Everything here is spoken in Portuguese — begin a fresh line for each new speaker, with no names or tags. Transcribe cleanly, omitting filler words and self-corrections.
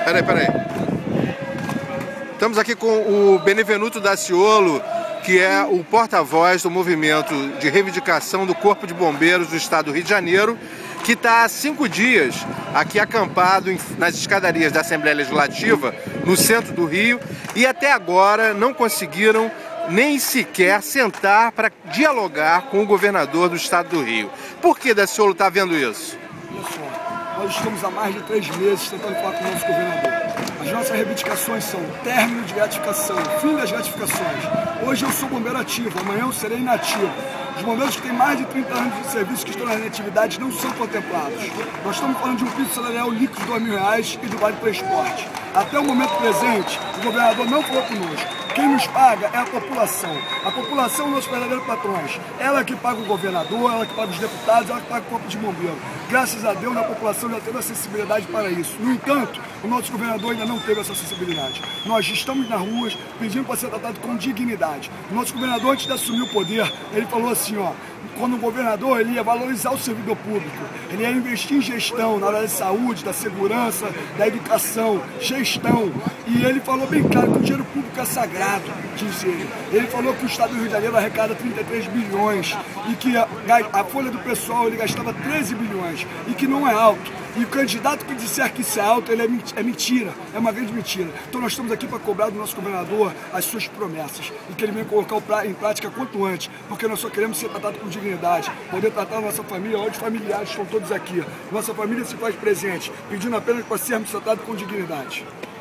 Peraí. Estamos aqui com o Benevenuto Daciolo, que é o porta-voz do movimento de reivindicação do Corpo de Bombeiros do Estado do Rio de Janeiro, que está há 5 dias aqui acampado nas escadarias da Assembleia Legislativa, no centro do Rio, e até agora não conseguiram nem sequer sentar para dialogar com o governador do Estado do Rio. Por que Daciolo está vendo isso?
Olha só, nós estamos há mais de 3 meses tentando falar com o nosso governador. As nossas reivindicações são término de gratificação, fim das gratificações. Hoje eu sou bombeiro ativo, amanhã eu serei inativo. Os bombeiros que têm mais de 30 anos de serviço que estão na inatividade não são contemplados. Nós estamos falando de um piso salarial líquido de R$2.000 e do vale transporte. Até o momento presente, o governador não falou conosco. Quem nos paga é a população. A população é o nosso verdadeiro patrões. Ela que paga o governador, ela que paga os deputados, ela que paga o corpo de bombeiro. Graças a Deus, a população já teve acessibilidade para isso. No entanto, o nosso governador ainda não teve essa acessibilidade. Nós estamos nas ruas pedindo para ser tratado com dignidade. O nosso governador, antes de assumir o poder, ele falou assim, ó, quando o governador ele ia valorizar o servidor público, ele ia investir em gestão, na área da saúde, da segurança, da educação, gestão. E ele falou bem claro que o dinheiro público é sagrado, disse ele. Ele falou que o Estado do Rio de Janeiro arrecada 33 bilhões e que a folha do pessoal ele gastava 13 bilhões e que não é alto. E o candidato que disser que isso é alto, ele é mentira, é uma grande mentira. Então nós estamos aqui para cobrar do nosso governador as suas promessas e que ele venha colocar em prática quanto antes, porque nós só queremos ser tratados com dignidade, poder tratar a nossa família, onde os familiares estão todos aqui. Nossa família se faz presente, pedindo apenas para sermos tratados com dignidade.